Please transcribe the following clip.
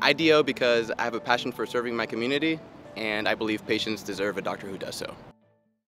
I DO because I have a passion for serving my community, and I believe patients deserve a doctor who does so.